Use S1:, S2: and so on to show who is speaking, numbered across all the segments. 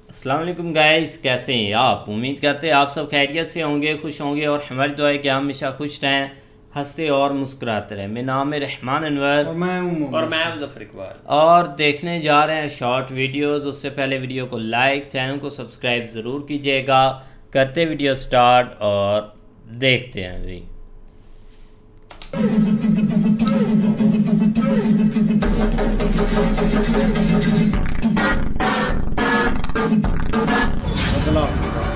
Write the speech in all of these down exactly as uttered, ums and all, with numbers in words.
S1: अस्सलाम वालेकुम गाइस, कैसे हैं आप? उम्मीद करते हैं आप सब खैरियत से होंगे, खुश होंगे और हमारी दुआ है कि हम हमेशा खुश रहें, हंसते और मुस्कुराते रहें। मेरा नाम है रहमान अनवर
S2: और मैं हूं
S3: और मैं मुजफ्फर इकबाल।
S1: और देखने जा रहे हैं शॉर्ट वीडियोस। उससे पहले वीडियो को लाइक, चैनल को सब्सक्राइब ज़रूर कीजिएगा। करते वीडियो स्टार्ट और देखते हैं अभी।
S2: बदलाव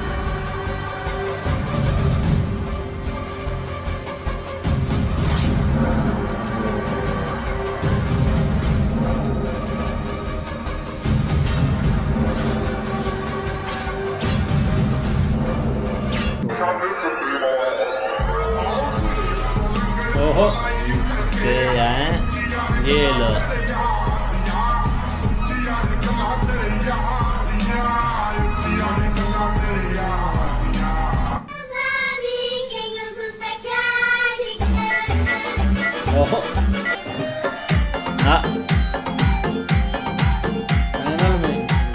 S1: ओहो, ये हैं, ये लो। ओहो, हाँ,
S2: फाइनल में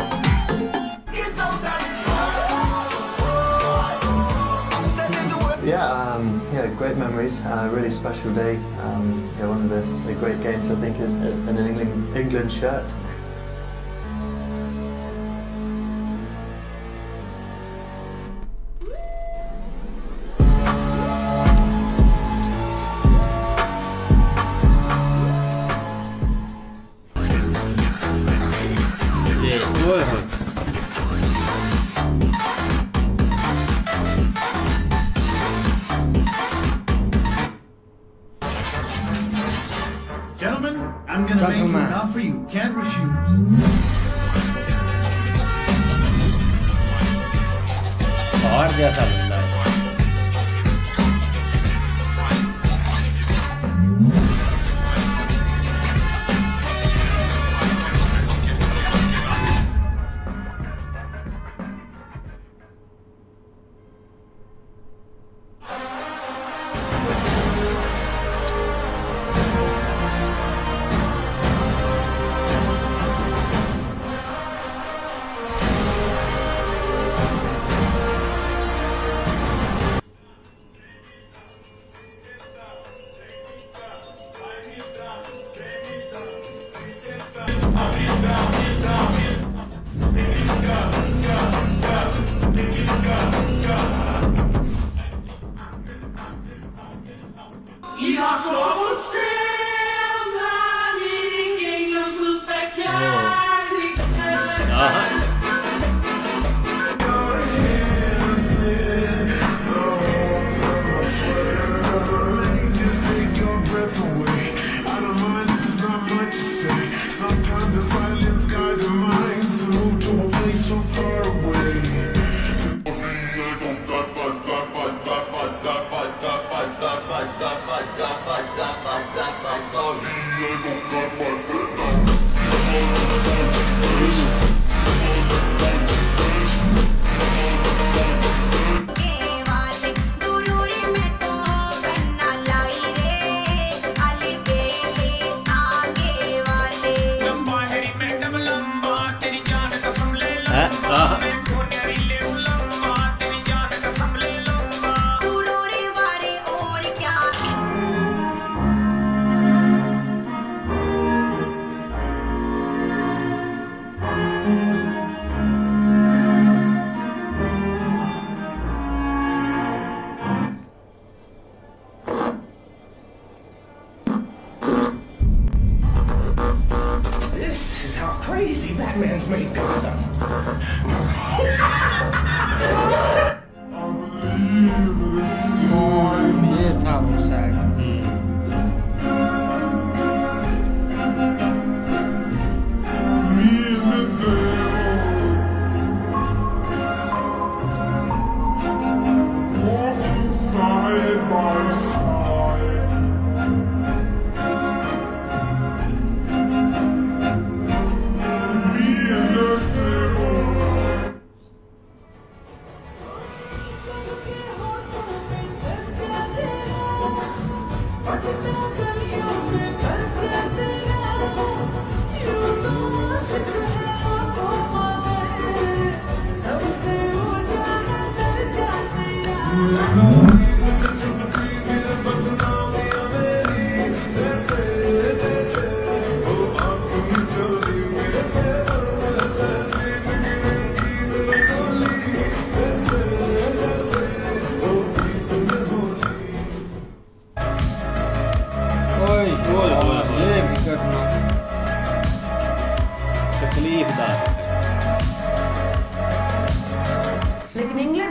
S4: Yeah, um, yeah, great memories. Uh, really special day. Um, yeah, one of the, the great games I think is an England England shirt.
S1: ये
S2: ओए होए
S5: Gentlemen, I'm gonna make you
S2: Gentlemen.
S5: an offer you can't refuse.
S1: और जैसा बंदा है।
S6: E nós somos seus amiguinhos, os pequenos.
S1: हाँ,
S7: Just take your breath away. I don't mind if there's not much to say. Sometimes the silence guides the mind to move to a place so far away.
S1: हाँ, हाँ।
S6: This is how crazy Batman's made Gotham.
S7: I believe this time.
S2: ये था वो sad
S7: Me and the devil walking side by side. Me and the devil.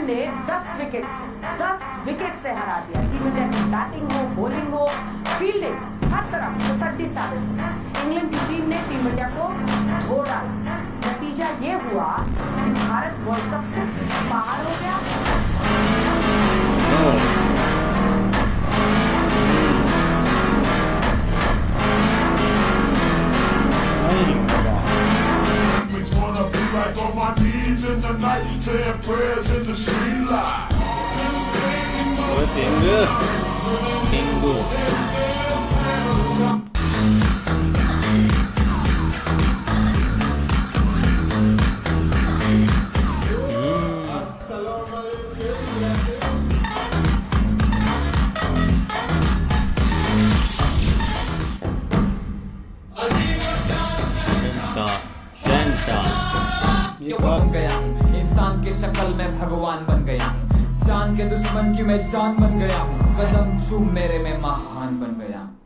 S3: ने दस wicket दस wicket से हरा दिया। टीम इंडिया की बैटिंग हो, बॉलिंग हो, फील्डिंग हर तरफ तसड्डी साबित हुई। इंग्लैंड की टीम ने टीम इंडिया को धो डाला। नतीजा ये हुआ कि भारत वर्ल्ड कप से बाहर हो गया।
S7: Like on my knees in the night, saying prayers in the street light.
S1: Oh, Tingu. Tingu.
S8: बन गया हूँ इंसान के शक्ल में भगवान बन गया हूँ। जान के दुश्मन की मैं जान बन गया हूँ। कदम चूम मेरे में महान बन गया हूँ।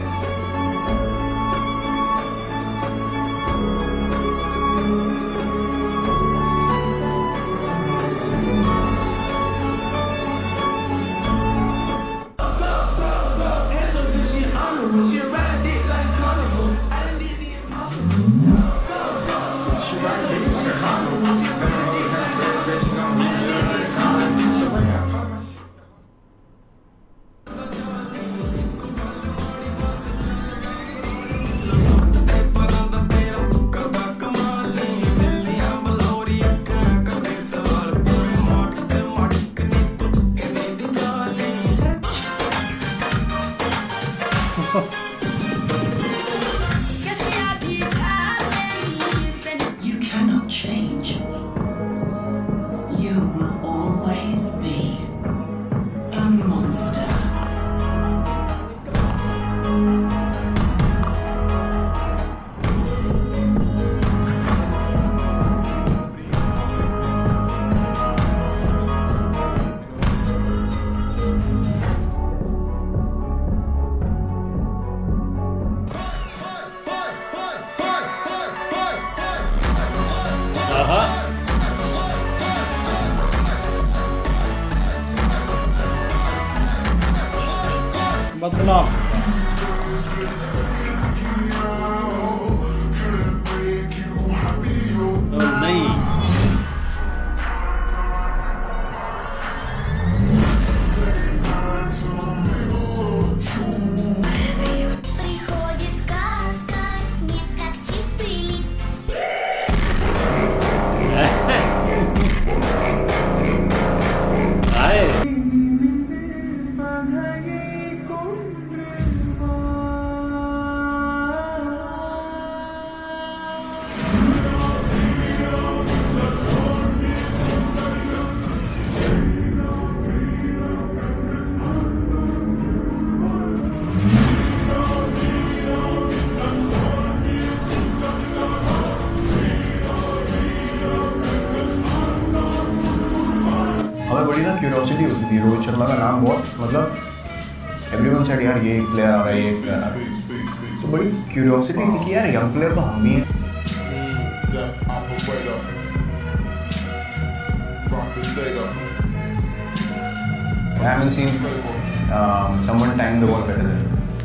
S6: You cannot change. You will always be a monster.
S2: बदलाव
S1: नहीं
S9: Приходит сказка, снег как чистый лист.
S1: आए
S10: हमें बड़ी ना क्यूरियोसिटी होती थी। रोहित शर्मा का नाम बहुत मतलब एवरीवन सेड यार ये एक प्लेयर आ रहा है, ये एक प्लेयर आ रहा है, तो बड़ी क्यूरियोसिटी थी कि यार यंग प्लेयर तो हम भी हैं। I haven't seen um, someone time the ball better than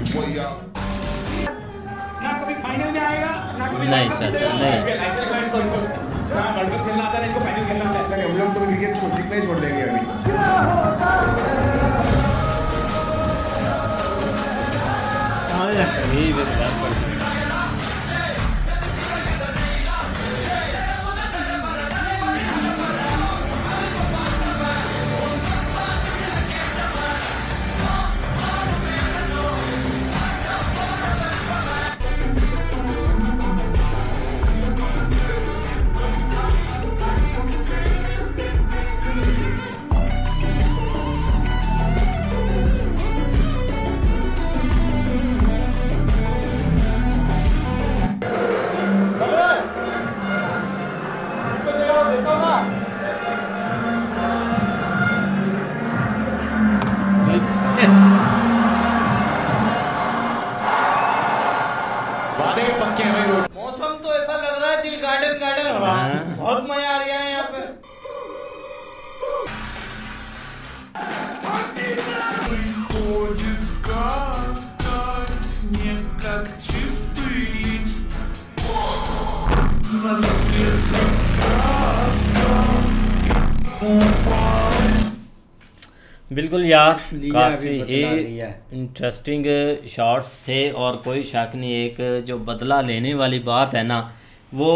S6: ना कभी फाइनल में आएगा ना कभी
S1: नहीं चाचा नहीं
S5: खेलना आता है, इनको फाइनल खेलना आता है। हम लोग तो क्रिकेट छोड़ ही छोड़ देंगे अभी।
S1: हाँ यार ये भी बात पड़ सकती है। बिल्कुल यार,
S2: लिया
S1: काफ़ी
S2: भी बदला लिया है।
S1: इंटरेस्टिंग शॉट्स थे और कोई शक नहीं, एक जो बदला लेने वाली बात है ना वो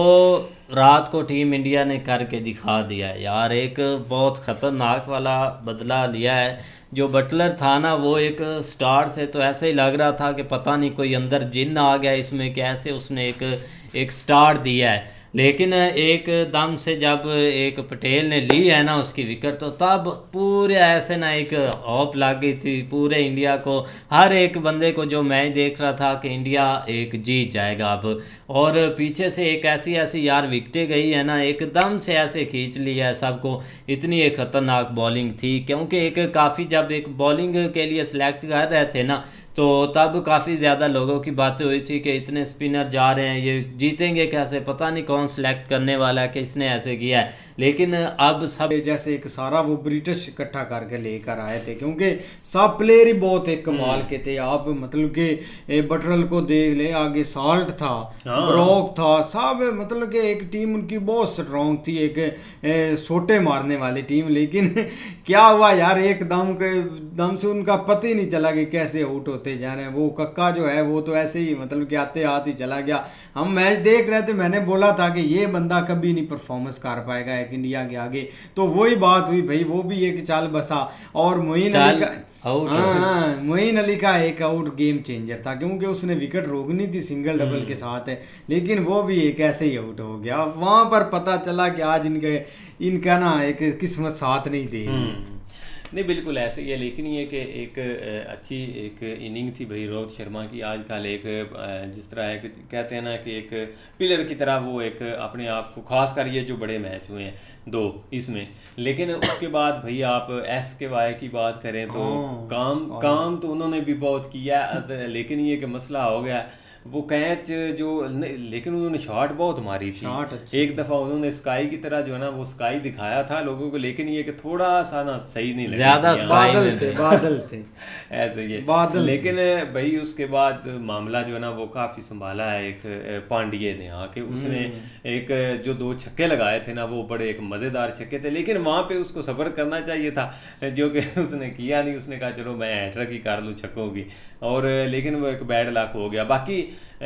S1: रात को टीम इंडिया ने करके दिखा दिया है यार। एक बहुत ख़तरनाक वाला बदला लिया है। जो बटलर था ना वो एक स्टार्ट से तो ऐसे ही लग रहा था कि पता नहीं कोई अंदर जिन्न आ गया इसमें, कैसे उसने एक एक स्टार्ट दिया है। लेकिन एक दम से जब एक पटेल ने ली है ना उसकी विकेट, तो तब पूरे ऐसे ना एक होप लग गई थी पूरे इंडिया को, हर एक बंदे को जो मैच देख रहा था कि इंडिया एक जीत जाएगा अब। और पीछे से एक ऐसी ऐसी यार विकेटें गई है ना, एकदम से ऐसे खींच लिया है सबको। इतनी एक ख़तरनाक बॉलिंग थी, क्योंकि एक काफ़ी जब एक बॉलिंग के लिए सिलेक्ट कर रहे थे ना तो तब काफ़ी ज़्यादा लोगों की बातें हुई थी कि इतने स्पिनर जा रहे हैं, ये जीतेंगे कैसे, पता नहीं कौन सिलेक्ट करने वाला है, किसने ऐसे किया है। लेकिन अब सब
S2: जैसे एक सारा वो ब्रिटिश इकट्ठा करके लेकर आए थे, क्योंकि सब प्लेयर ही बहुत एक कमाल के थे। आप मतलब कि बटरल को देख ले, आगे साल्ट था, ब्रॉक था, सब मतलब कि एक टीम उनकी बहुत स्ट्रॉन्ग थी, एक सोटे मारने वाली टीम। लेकिन क्या हुआ यार, एकदम के दम से उनका पता ही नहीं चला कि कैसे आउट होते जा रहे हैं। वो कक्का जो है वो तो ऐसे ही मतलब कि आते आते ही चला गया। हम मैच देख रहे थे, मैंने बोला था कि ये बंदा कभी नहीं परफॉर्मेंस कर पाएगा एक इंडिया के आगे, तो वही बात हुई भाई, वो भी एक चाल बसा। और मोइन अली का हाँ मोइन अली का एक आउट गेम चेंजर था, क्योंकि उसने विकेट रोकनी थी सिंगल डबल के साथ है, लेकिन वो भी एक ऐसे ही आउट हो गया। वहां पर पता चला कि आज इनके इनका ना एक किस्मत साथ नहीं दी।
S11: नहीं बिल्कुल ऐसे ही है, लेकिन ये कि एक अच्छी एक इनिंग थी भाई रोहित शर्मा की आज कल। एक जिस तरह है कि कहते हैं ना कि एक पिलर की तरह वो एक अपने आप को, खास कर ये जो बड़े मैच हुए हैं दो इसमें। लेकिन उसके बाद भाई आप एस के वाई की बात करें तो काम काम तो उन्होंने भी बहुत किया, लेकिन ये कि मसला हो गया वो कैच जो, लेकिन उन्होंने शॉट बहुत मारी थी। एक दफ़ा उन्होंने स्काई की तरह जो है ना वो स्काई दिखाया था लोगों को, लेकिन ये कि थोड़ा सा ना सही नहीं लगा,
S1: ज़्यादा
S2: बादल थे बादल थे
S11: ऐसे ही
S2: बादल।
S11: लेकिन भाई उसके बाद मामला जो है ना वो काफ़ी संभाला है एक पांड्ये ने आके। उसने एक जो दो छक्के लगाए थे ना वो बड़े एक मज़ेदार छक्के थे, लेकिन वहाँ पे उसको सब्र करना चाहिए था, जो कि उसने किया नहीं। उसने कहा चलो मैं हैट्रिक ही कर लूँ छक्कों की, और लेकिन वो एक बैड लक हो गया। बाकी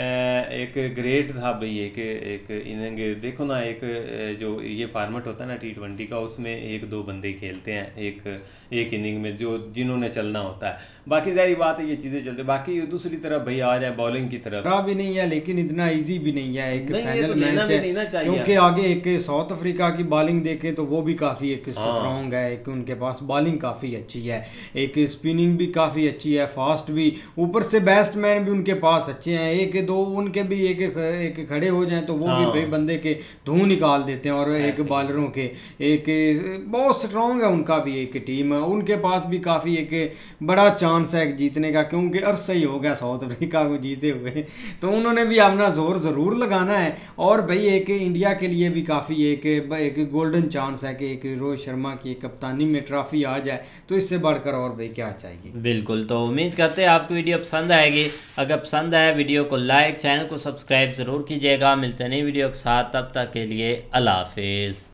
S11: एक ग्रेट था भाई एक एक इनिंग। देखो ना एक जो ये फार्मेट होता है ना टी ट्वेंटी का, उसमें एक दो बंदे खेलते हैं एक एक इनिंग में जो जिन्होंने चलना होता है। बाकी सारी बात है ये चीज़ें चलते। बाकी दूसरी तरफ भाई आ जाए बॉलिंग की तरफ,
S2: खराब भी नहीं है लेकिन इतना इजी भी नहीं है। एक फाइनल
S11: तो
S2: मैच है, क्योंकि आगे एक साउथ अफ्रीका की बॉलिंग देखें तो वो भी काफ़ी एक स्ट्रॉन्ग है, एक उनके पास बॉलिंग काफ़ी अच्छी है, एक स्पिनिंग भी काफ़ी अच्छी है, फास्ट भी, ऊपर से बैट्समैन भी उनके पास अच्छे हैं। एक दो उनके भी एक एक खड़े हो जाएं तो वो भी भाई बंदे के धूम निकाल देते हैं। और एक बॉलरों के एक बहुत स्ट्रॉन्ग है उनका भी एक टीम, उनके पास भी काफ़ी एक बड़ा चांस है जीतने का, क्योंकि अरसा ही हो गया साउथ अफ्रीका को जीते हुए, तो उन्होंने भी अपना जोर ज़रूर लगाना है। और भाई एक इंडिया के लिए भी काफ़ी एक एक गोल्डन चांस है कि एक रोहित शर्मा की कप्तानी में ट्रॉफी आ जाए, तो इससे बढ़कर और भाई क्या चाहिए।
S1: बिल्कुल, तो उम्मीद करते हैं आपको वीडियो पसंद आएगी। अगर पसंद आए वीडियो को लाइक, चैनल को सब्सक्राइब ज़रूर कीजिएगा। मिलते हैं नई वीडियो के साथ, तब तक के लिए अल्लाह हाफिज़।